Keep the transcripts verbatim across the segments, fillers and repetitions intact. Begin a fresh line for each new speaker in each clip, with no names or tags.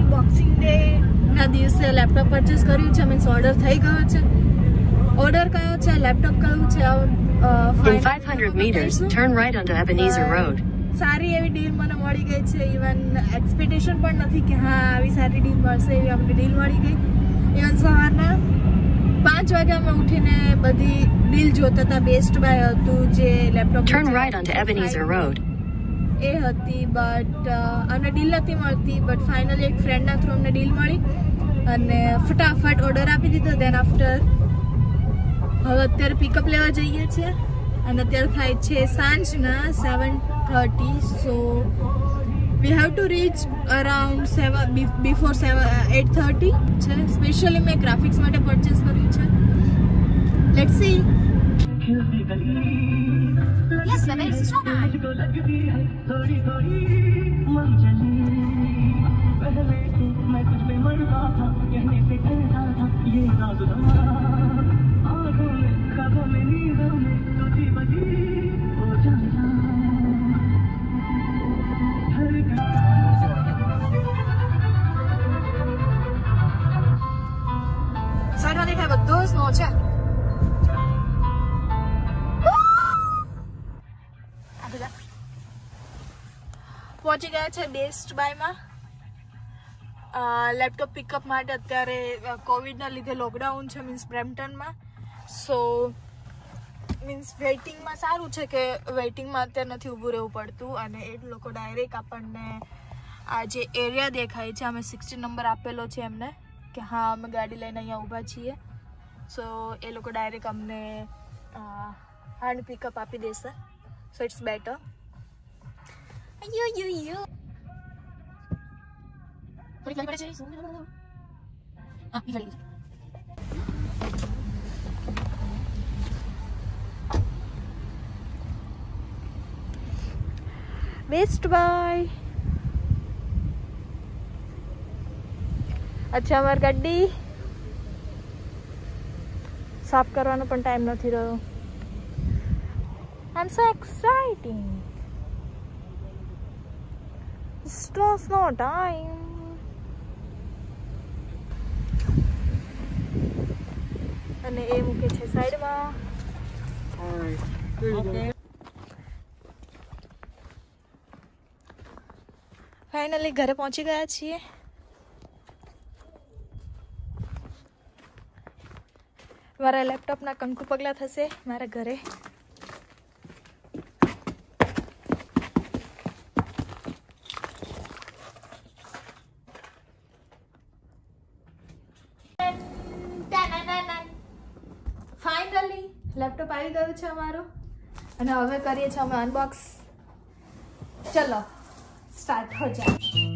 Boxing day ના દિવસે laptop purchase કર્યું છે, મીન્સ ઓર્ડર થઈ ગયો છે. ઓર્ડર કયો છે, લેપટોપ કયું છે,
In five hundred meters, turn right onto Ebenezer Road.
સારી એવી ડીલ મને મળી ગઈ છે. ઇવન એક્સપેક્ટેશન પણ નથી કે હા આવી સારી ડીલ મળશે, એવી અમને ડીલ મળી ગઈ. ઇવન સવારના પાંચ વાગે અમે ઉઠીને બધી ડીલ જોતા હતા. બેસ્ટ બાય હતું જે laptop
Turn right onto Ebenezer Road.
એ હતી, બટ અમને ડીલ નથી મળતી. બટ ફાઇનલી એક ફ્રેન્ડના થ્રુ અમને ડીલ મળી અને ફટાફટ ઓર્ડર આપી દીધો. દેન આફ્ટર હવે અત્યારે પિકઅપ લેવા જઈએ છીએ અને અત્યારે થાય છે સાંજના seven thirty. So we have to reach around seven before seven at thirty છે. સ્પેશિયલી મેં ગ્રાફિક્સ માટે પરચેસ કર્યું છે. Let's see. Yes baby, it's so nice. સાઈડમાં દેખાય બધો સ્નો છે. પહોંચી ગયા છે બેસ્ટ બાયમાં લેપટોપ પિકઅપ માટે. અત્યારે કોવિડના લીધે લોકડાઉન છે મીન્સ બ્રેમ્પટનમાં. સો મીન્સ વેઇટિંગમાં સારું છે કે વેઇટિંગમાં અત્યારે નથી ઊભું રહેવું પડતું અને એ લોકો ડાયરેક્ટ આપણને આ જે એરિયા દેખાય છે, અમે સિક્સટીન નંબર આપેલો છે એમને કે હા અમે ગાડી લઈને અહીંયા ઊભા છીએ. સો એ લોકો ડાયરેક્ટ અમને હેન્ડ પિકઅપ આપી દેશે. So it's better. You you you થોડી ગાડી પડે છે. હા ઈ ગાડી બેસ્ટ બાય. અચ્છા, અમારી ગાડી સાફ કરવાનો પણ ટાઈમ નથી રહ્યો. I am so exciting. It's no time. અને એ મૂકે છે સાઈડમાં. ફાઇનલી ઘરે પહોંચી ગયા છીએ. મારા લેપટોપના કંકુ પગલા થશે મારા ઘરે. ફાઇનલી લેપટોપ આવી ગયું છે અમારું અને હવે કરીએ છીએ અમે અનબોક્સ. ચલો સ્ટાર્ટ હો જાય.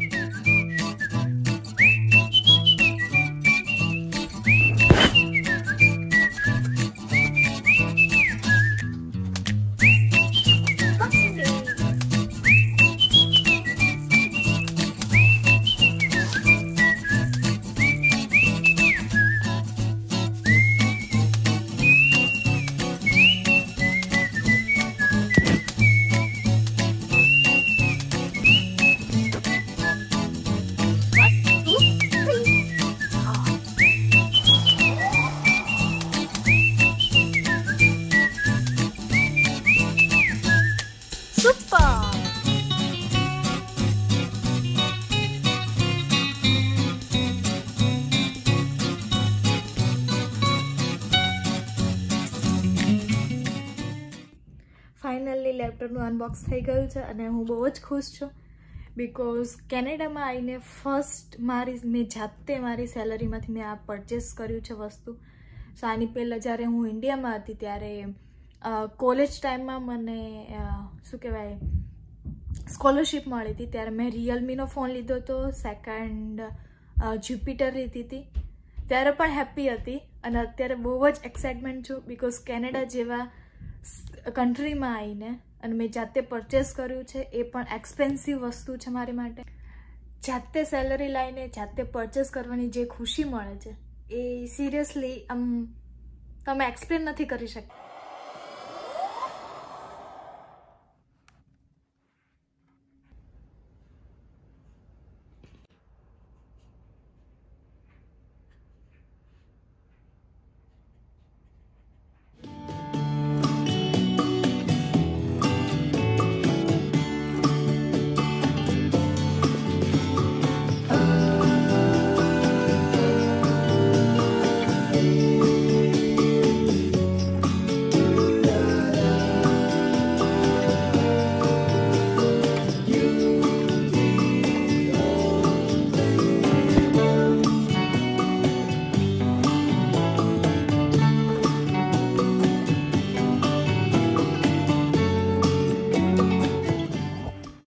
ફાઇનલી લેપટોપનું અનબોક્સ થઈ ગયું છે અને હું બહુ જ ખુશ છું બિકોઝ કેનેડામાં આવીને ફર્સ્ટ મારી મેં જાતે મારી સેલરીમાંથી મેં આ પરચેસ કર્યું છે વસ્તુ. સો આની પહેલાં જ્યારે હું ઇન્ડિયામાં હતી ત્યારે કોલેજ ટાઈમમાં મને શું કહેવાય સ્કોલરશિપ મળી હતી ત્યારે મેં રિયલમીનો ફોન લીધો હતો. સેકન્ડ જ્યુપિટર લીધી હતી ત્યારે પણ હેપી હતી અને અત્યારે બહુ જ એક્સાઇટમેન્ટ છું બિકોઝ કેનેડા જેવા કન્ટ્રીમાં આવીને અને મેં જાતે પરચેસ કર્યું છે. એ પણ એક્સપેન્સિવ વસ્તુ છે મારી માટે. જાતે સેલરી લાવીને જાતે પરચેસ કરવાની જે ખુશી મળે છે એ સિરિયસલી આમ તમે એક્સપ્લેન નથી કરી શકતા.